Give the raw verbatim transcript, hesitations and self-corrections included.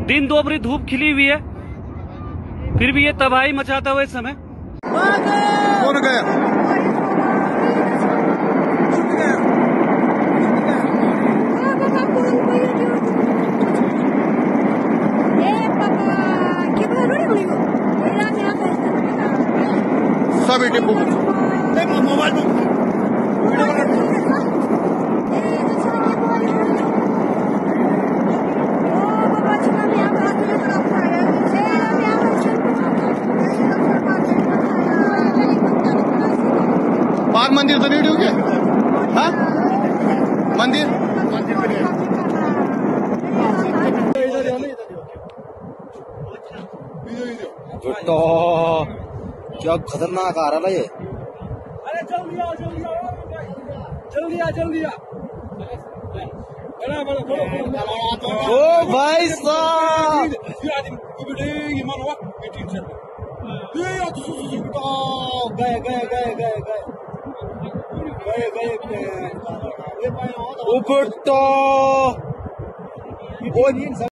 दिन दोपहरी धूप खिली हुई है, फिर भी ये तबाही मचाता हुआ इस समय। कौन गया? सब टिप्पू मोबाइल पाक मंदिर तो नहीं डूबे? हाँ मंदिर मंदिर तो क्या खतरनाक आ रहा है ये। अरे जल्दी आओ जल्दी आओ जल्दी आ जल्दी आ ओ भाई साहब गए गए गए गए गए गए गए ऊपर तो